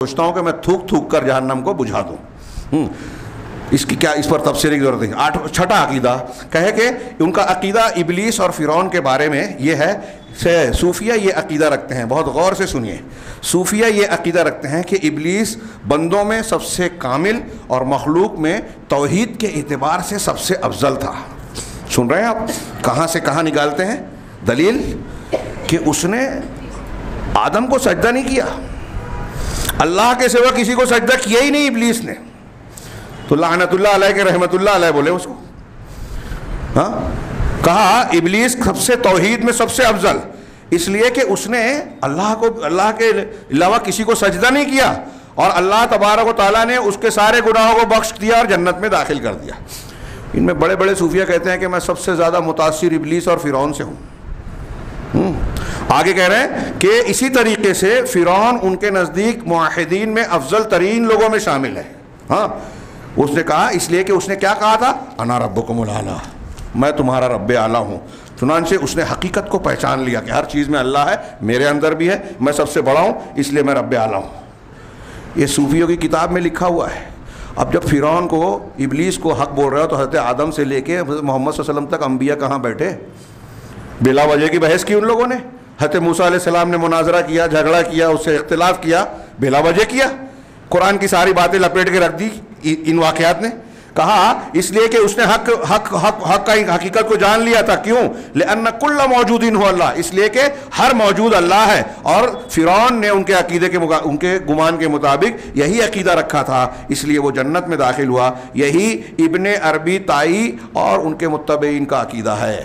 سوچتا ہوں کہ میں تھوک تھوک کر جہنم کو بجھا دوں۔ اس کی کیا اس پر تفسیر کی ضرورت ہے؟ چھٹا عقیدہ کہے کہ ان کا عقیدہ ابلیس اور فرعون کے بارے میں یہ ہے، صوفیہ یہ عقیدہ رکھتے ہیں، بہت غور سے سنیے، صوفیہ یہ عقیدہ رکھتے ہیں کہ ابلیس بندوں میں سب سے کامل اور مخلوق میں توحید کے اعتبار سے سب سے افضل تھا۔ سن رہے ہیں آپ کہاں سے کہاں نکالتے ہیں دلیل؟ کہ اس نے آدم کو سجدہ نہیں کیا، اللہ کے سوا کسی کو سجدہ کیا ہی نہیں ابلیس نے، تو لعنت اللہ علیہ کے رحمت اللہ علیہ بولے اس کو۔ ہاں کہا ابلیس سب سے توحید میں سب سے افضل، اس لیے کہ اس نے اللہ کے علاوہ کسی کو سجدہ نہیں کیا، اور اللہ تبارک و تعالیٰ نے اس کے سارے گناہوں کو بخش دیا اور جنت میں داخل کر دیا۔ ان میں بڑے بڑے صوفیہ کہتے ہیں کہ میں سب سے زیادہ متاثر ابلیس اور فرعون سے ہوں۔ آگے کہہ رہے ہیں کہ اسی طریقے سے فرعون ان کے نزدیک موحدین میں افضل ترین لوگوں میں شامل ہے۔ ہاں اس نے کہا، اس لیے کہ اس نے کیا کہا تھا؟ انا ربکم الاعلی، میں تمہارا رب اعلیٰ ہوں۔ چنانچہ اس نے حقیقت کو پہچان لیا کہ ہر چیز میں اللہ ہے، میرے اندر بھی ہے، میں سب سے بڑا ہوں، اس لیے میں رب اعلیٰ ہوں۔ یہ صوفیوں کی کتاب میں لکھا ہوا ہے۔ اب جب فرعون کو ابلیس کو حق بول رہا ہو تو حضرت آدم سے لے کے محمد صلی اللہ علیہ وسلم تک انبیاء کہاں بیٹھے؟ بلا وجہ کی بحث کی ان لوگوں نے۔ حضرت موسیٰ علیہ السلام نے مناظرہ کیا، جھگڑا کیا، اس سے اختلاف کیا، بلا وجہ کیا، قرآن کی ساری باتیں لپیٹ کے رکھ دی ان واقعات نے۔ کہا اس لیے کہ اس نے حق کا حقیقت کو جان لیا تھا۔ کیوں؟ لأن کل موجود هو اللہ، اس لیے کہ ہر موجود اللہ ہے، اور فرعون نے ان کے عقیدے کے ان کے گمان کے مطابق یہی عقیدہ رکھا تھا، اس لیے وہ جنت میں داخل ہوا۔ یہی ابن عربی تائی اور ان کے متبعین کا عقیدہ ہے۔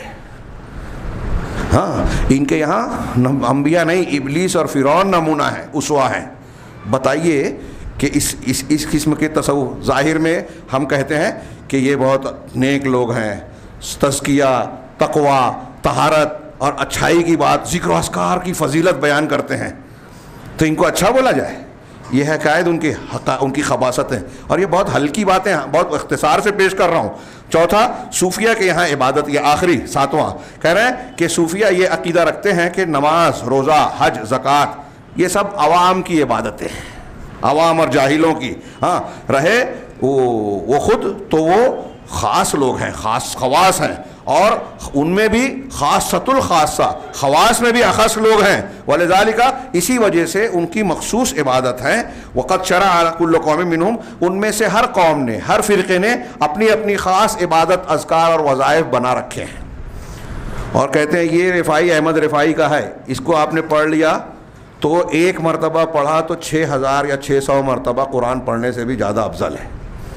ہاں ان کے یہاں انبیاء نہیں، ابلیس اور فرعون نمونہ ہیں، اسوہ ہیں۔ بتائیے کہ اس قسم کے تصوف ظاہر میں ہم کہتے ہیں کہ یہ بہت نیک لوگ ہیں، تزکیہ، تقوی، طہارت اور اچھائی کی بات، ذکر و اذکار کی فضیلت بیان کرتے ہیں، تو ان کو اچھا بولا جائے؟ یہ ہے قائد ان کی خباثت ہے، اور یہ بہت ہلکی باتیں بہت اختصار سے پیش کر رہا ہوں۔ چوتھا، صوفیہ کے یہاں عبادت، یہ آخری ساتواں کہہ رہے ہیں کہ صوفیہ یہ عقیدہ رکھتے ہیں کہ نماز، روزہ، حج، زکوٰۃ یہ سب عوام کی عبادتیں ہیں، عوام اور جاہلوں کی۔ ہاں رہے وہ خود تو وہ خاص لوگ ہیں، خواص ہیں، اور ان میں بھی خاصۃ الخاصہ، خواص میں بھی اخص لوگ ہیں، ولذالک اسی وجہ سے ان کی مخصوص عبادت ہے۔ وقد شرع کل قوم منہم، ان میں سے ہر قوم نے، ہر فرقے نے اپنی اپنی خاص عبادت، اذکار اور وظائف بنا رکھے ہیں۔ اور کہتے ہیں یہ رفاعی احمد رفاعی کا ہے، اس کو آپ نے پڑھ لیا تو ایک مرتبہ پڑھا تو 6000 یا 600 مرتبہ قرآن پڑھنے سے بھی زیادہ افضل ہے۔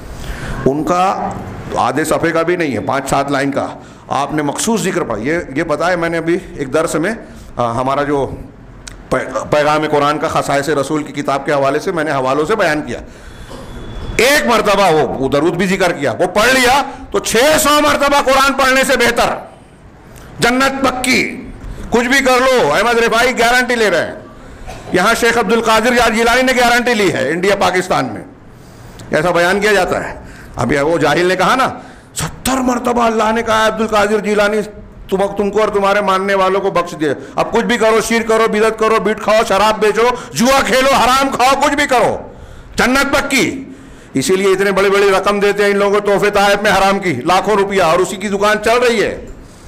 ان کا آدھے صفحے کا بھی نہیں ہے، 5-7 لائن کا، آپ نے مخصوص ذکر پڑھا۔ یہ پتہ ہے، میں نے ابھی ایک درس میں ہمارا جو پیغام قرآن کا خصائص رسول کی کتاب کے حوالے سے میں نے حوالوں سے بیان کیا، ایک مرتبہ وہ درود بھی ذکر کیا، وہ پڑھ لیا تو 600 مرتبہ قرآن پڑھنے سے بہتر، جنت پکی، کچھ بھی کر لو۔ احمد رفاعی گارنٹی لے رہے ہیں، یہاں شیخ عبد القادر جیلانی نے گارنٹی لی ہے، انڈیا پاکستان میں ایسا بیان کیا جاتا ہے۔ ابھی وہ جاہل نے کہا نا 70 مرتبہ اللہ نے کہا عبد القادر جیلانی تم کو اور تمہارے ماننے والوں کو بخش دے، اب کچھ بھی کرو، شرک کرو، بدعت کرو، بیٹ کھاؤ، شراب بیچو، جوا کھیلو، حرام کھاؤ، کچھ بھی کرو، جنت پکی۔ اسی لیے اتنے بڑی بڑی رقم دیتے ہیں ان لوگوں کو تحفے تحائف میں حرام کی، لاکھوں روپیہ، اور اسی کی دکان چل رہی ہے،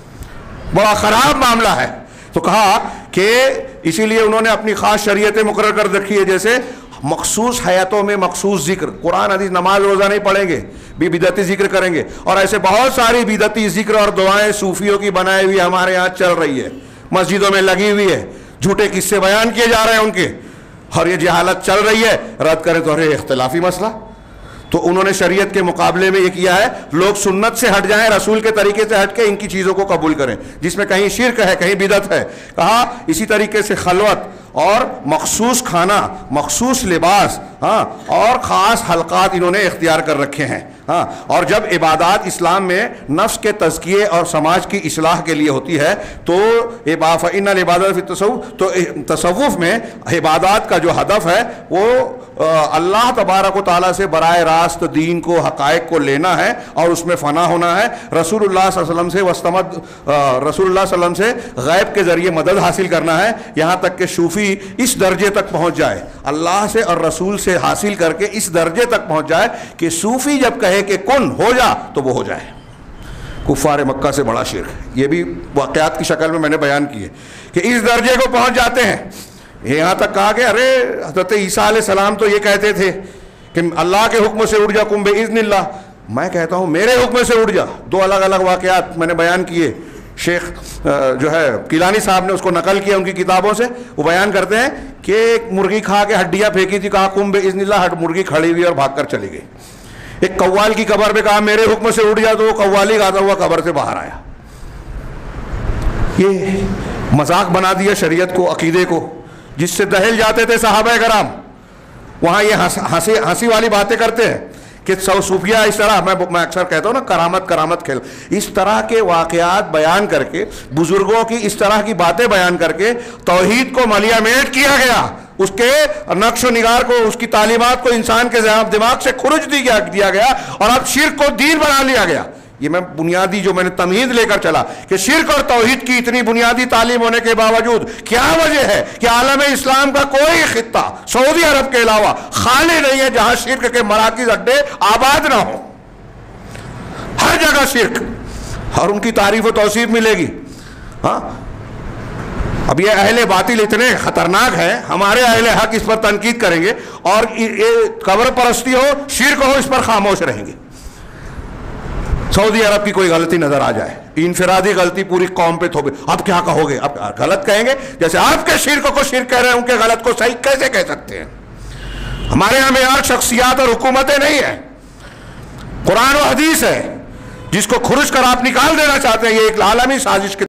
بڑا خراب معاملہ ہے۔ تو کہا کہ اسی لیے انہوں نے اپنی خاص شریعتیں مقرر کر رکھی ہے، جیسے مخصوص حیاتوں میں مخصوص ذکر، قرآن حدیث، نماز روزہ نہیں پڑھیں گے بھی بدعتی ذکر کریں گے، اور ایسے بہت ساری بدعتی ذکر اور دعائیں صوفیوں کی بنائی ہوئی ہمارے یہاں چل رہی ہے، مسجدوں میں لگی ہوئی ہے، جھوٹے قصے بیان کیے جا رہے ہیں ان کے، اور یہ جہالت چل رہی ہے۔ رد کریں تو ارے اختلافی مسئلہ، تو انہوں نے شریعت کے مقابلے میں یہ کیا ہے، لوگ سنت سے ہٹ جائیں، رسول کے طریقے سے ہٹ کے ان کی چیزوں کو قبول کریں جس میں کہیں شرک ہے، کہیں بدعت ہے۔ کہا اسی طریقے سے خلوت اور مخصوص کھانا، مخصوص لباس، ہاں، اور خاص حلقات انہوں نے اختیار کر رکھے ہیں۔ ہاں، اور جب عبادات اسلام میں نفس کے تزکیے اور سماج کی اصلاح کے لیے ہوتی ہے تو فإن العبادۃ فی التصوف، تو تصوف میں عبادات کا جو ہدف ہے وہ اللہ تبارک و تعالیٰ سے براہ راست دین کو، حقائق کو لینا ہے اور اس میں فنا ہونا ہے، رسول اللہ صلی اللہ علیہ وسلم سے رسول اللہ صلی اللہ علیہ وسلم سے غیب کے ذریعے مدد حاصل کرنا ہے، یہاں تک کہ صوفی اس درجے تک پہنچ جائے، اللہ سے اور رسول سے حاصل کر کے اس درجے تک پہنچ جائے کہ صوفی جب کہے کہ کن ہو جا تو وہ ہو جائے. کفار مکہ سے بڑا شرک ہے. یہ بھی واقعات کی شکل میں نے بیان کیے کہ اس درجے کو پہنچ جاتے ہیں. یہاں تک کہا کہ ارے حضرت عیسیٰ علیہ السلام تو یہ کہتے تھے کہ اللہ کے حکم سے اٹھ جا قم بإذن اللہ. میں کہتا ہوں میرے حکم سے اٹھ جا. دو الگ الگ واقعات میں نے بیان کیے. شیخ جو ہے کیلانی صاحب نے اس کو نقل کیا ان کی کتابوں سے. وہ بیان کرتے ہیں کہ ایک مرغی کھا کے ہڈیاں پھینکی تھی, کہا قم بإذن اللہ, مرغی کھڑی ہوئی اور بھاگ کر چلی گئی. ایک قوال کی قبر پہ کہا میرے حکم سے اٹھ جا, تو وہ قوالی گاتا ہوا قبر سے باہر آیا. یہ مذاق بنا دیا شریعت کو, عقیدے کو, جس سے دہل جاتے تھے صحابہ کرام. وہاں یہ ہنسی والی باتیں کرتے ہیں کہ صوفیہ اس طرح, میں اکثر کہتا ہوں نا کرامت کھیل, اس طرح کے واقعات بیان کر کے, بزرگوں کی اس طرح کی باتیں بیان کر کے توحید کو ملیامیٹ کیا گیا, اس کے نقش و نگار کو, اس کی تعلیمات کو انسان کے دماغ سے کھرچ دیا گیا, اور اب شرک کو دین بنا لیا گیا. یہ میں بنیادی جو میں نے تمہید لے کر چلا کہ شرک اور توحید کی اتنی بنیادی تعلیم ہونے کے باوجود کیا وجہ ہے کہ عالم اسلام کا کوئی خطہ سعودی عرب کے علاوہ خالی نہیں ہے جہاں شرک کے مراکز اڈے آباد نہ ہوں. ہر جگہ شرک, اور ان کی تعریف و توصیف ملے گی. ہاں, اب یہ اہل باطل اتنے خطرناک ہیں, ہمارے اہل حق اس پر تنقید کریں گے, اور قبر پرستی ہو, شرک ہو, اس پر خاموش رہیں گے. سعودی عرب کی کوئی غلطی نظر آ جائے, انفرادی غلطی پوری قوم پہ تھوپے, اب کیا کہو گے؟ اب غلط کہیں گے. جیسے آپ کے شرک کو شرک کہہ رہے ہیں, ان کے غلط کو صحیح کیسے کہہ سکتے ہیں؟ ہمارے یہاں معیار شخصیات اور حکومتیں نہیں ہیں, قرآن و حدیث ہے, جس کو کھرچ کر آپ نکال دینا چاہتے ہیں. یہ ایک عالمی سازش کے